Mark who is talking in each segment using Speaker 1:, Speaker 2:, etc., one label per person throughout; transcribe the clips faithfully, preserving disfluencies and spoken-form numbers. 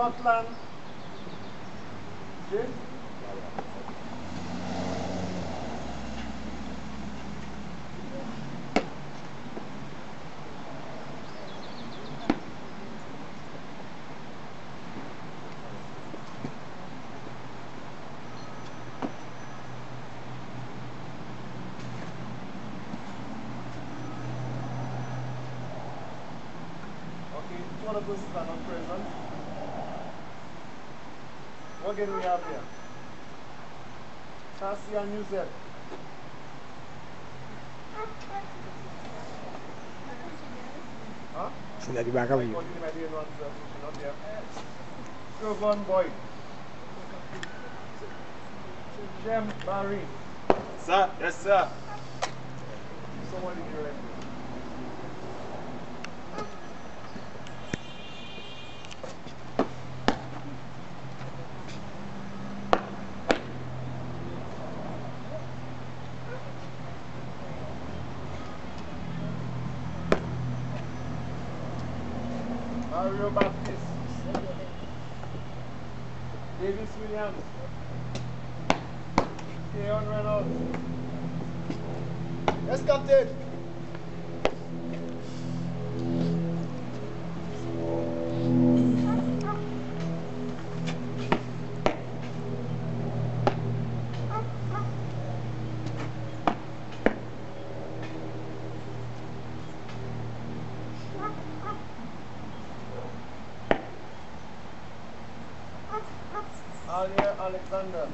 Speaker 1: Scotland. Jim? One of those are not present. What game do we have here? Cassie and Yusef. Huh?
Speaker 2: She's at the back of you.
Speaker 1: Not here. Jovan Boyd. Jem Barry.
Speaker 3: Sir, yes, sir.
Speaker 1: Someone in your end. Mario Baptiste. Davis Williams. Keon Reynolds. Yes, Captain. Alia Alexander.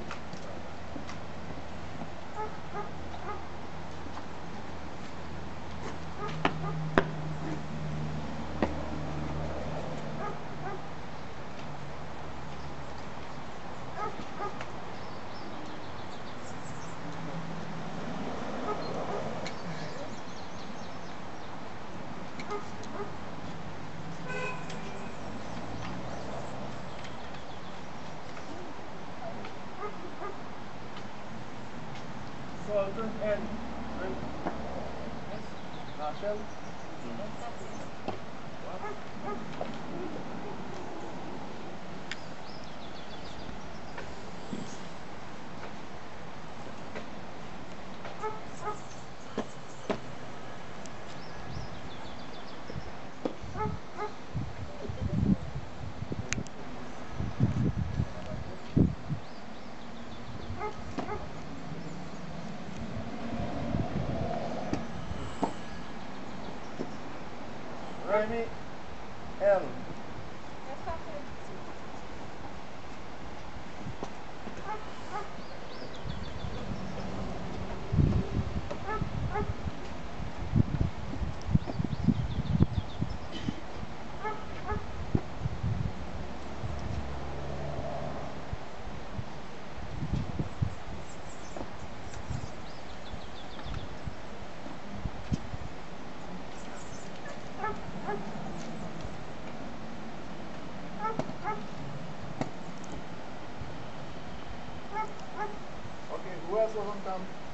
Speaker 1: Sultan N. Rachel. Remy L. Okay, who else was on camp?